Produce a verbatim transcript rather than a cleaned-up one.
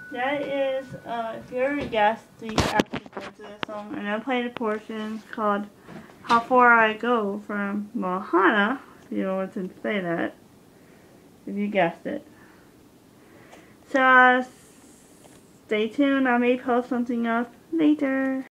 That is, uh, if you already guessed the actual words of the song, and I played a portion called How Far I Go from Mohana, if you want to say that, if you guessed it. So, uh, stay tuned, I may post something up later.